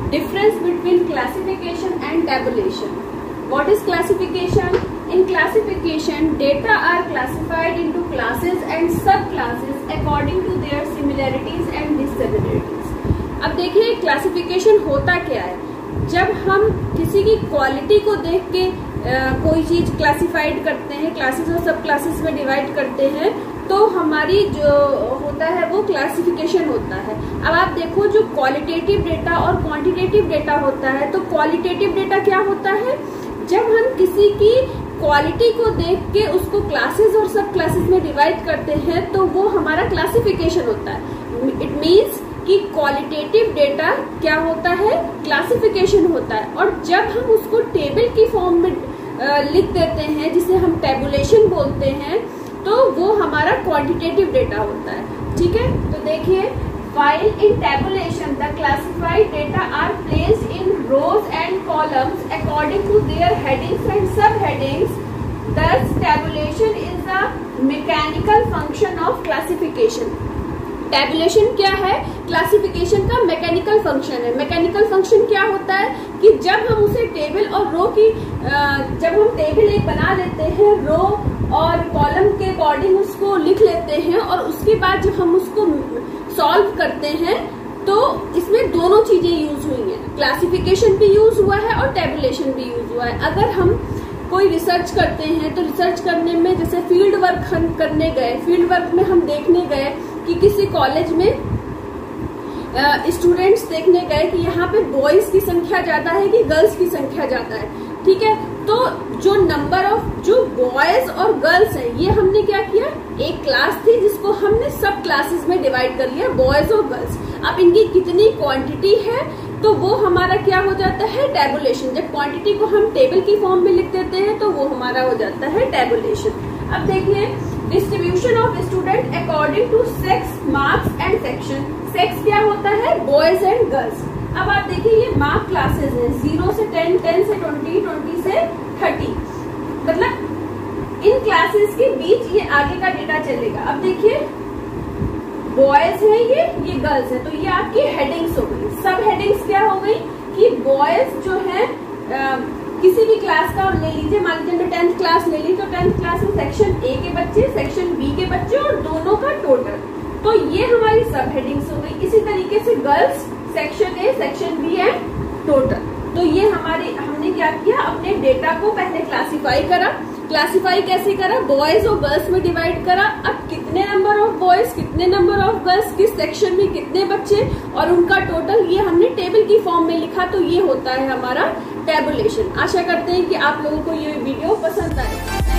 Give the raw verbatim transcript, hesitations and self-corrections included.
Difference between classification and tabulation. What is classification? In classification, data are classified into classes and subclasses according to their similarities and dissimilarities. अब देखिए classification होता क्या है। जब हम किसी की क्वालिटी को देख के आ, कोई चीज क्लासिफाइड करते हैं, क्लासेस और सब क्लासेस में डिवाइड करते हैं, तो हमारी जो होता है वो क्लासिफिकेशन होता है। अब आप देखो जो क्वालिटेटिव डेटा और क्वांटिटेटिव डेटा होता है, तो क्वालिटेटिव डेटा क्या होता है, जब हम किसी की क्वालिटी को देख के उसको क्लासेस और सब क्लासेस में डिवाइड करते हैं तो वो हमारा क्लासिफिकेशन होता है। इट मीन्स कि क्वालिटेटिव डेटा क्या होता है, क्लासिफिकेशन होता है। और जब हम उसको टेबल की फॉर्म में आ, लिख देते हैं, जिसे हम टेबुलेशन बोलते हैं, तो वो हमारा क्वांटिटेटिव डेटा होता है। ठीक है, तो देखिए, while in tabulation the classified data are placed in rows and columns according to their headings and subheadings. Thus tabulation is a mechanical function of classification. Tabulation क्या है, क्लासिफिकेशन का मैकेनिकल फंक्शन है। मैकेनिकल फंक्शन क्या होता है कि जब हम उसे टेबल और रो की जब हम टेबल एक बना लेते हैं, रो और कॉलम के अकॉर्डिंग उसको लिख लेते हैं, और उसके बाद जब हम उसको सॉल्व करते हैं तो इसमें दोनों चीजें यूज हुई हैं, क्लासिफिकेशन भी यूज हुआ है और टेबुलेशन भी यूज हुआ है। अगर हम कोई रिसर्च करते हैं तो रिसर्च करने में जैसे फील्ड वर्क हम करने गए, फील्ड वर्क में हम देखने गए कि किसी कॉलेज में स्टूडेंट्स देखने गए कि यहाँ पे बॉयज की संख्या ज्यादा है कि गर्ल्स की संख्या ज्यादा है। ठीक है, तो जो नंबर ऑफ जो बॉयज और गर्ल्स हैं, ये हमने क्या किया, एक क्लास थी जिसको हमने सब क्लासेस में डिवाइड कर लिया, बॉयज और गर्ल्स। अब इनकी कितनी क्वांटिटी है तो वो हमारा क्या हो जाता है, टेबुलेशन। जब क्वांटिटी को हम टेबल की फॉर्म में लिख देते हैं तो वो हमारा हो जाता है टेबुलेशन। अब देखिए, distribution of student according to sex, marks and section. Sex क्या होता है, बॉयज एंड गर्ल्स। अब आप देखिए, ये मार्क क्लासेस हैं, जीरो से टेन, टेन से ट्वेंटी, ट्वेंटी से थर्टी, मतलब इन क्लासेस के बीच ये आगे का डेटा चलेगा। अब देखिए, बॉयज है ये ये गर्ल्स है, तो ये आपकी हेडिंग्स हो गई। सब हेडिंग्स क्या हो गई कि बॉयज जो है आ, किसी भी क्लास का ले लीजिए, मान लीजिए टेंथ क्लास ले ली, तो टेंथ क्लास में सेक्शन ए के बच्चे, सेक्शन बी के बच्चे और दोनों का टोटल, तो ये हमारी सब हेडिंग्स हो गई। इसी तरीके से girls, section A, section B and total. तो ये हमारे हमने क्या किया, अपने डेटा को पहले क्लासिफाई करा। क्लासिफाई कैसे करा, बॉयज और गर्ल्स में डिवाइड करा। अब कितने नंबर ऑफ बॉयज, कितने नंबर ऑफ गर्ल्स, किस सेक्शन में कितने बच्चे और उनका टोटल, ये हमने टेबल की फॉर्म में लिखा। तो ये होता है हमारा टेबुलेशन। आशा करते हैं कि आप लोगों को ये वीडियो पसंद आए।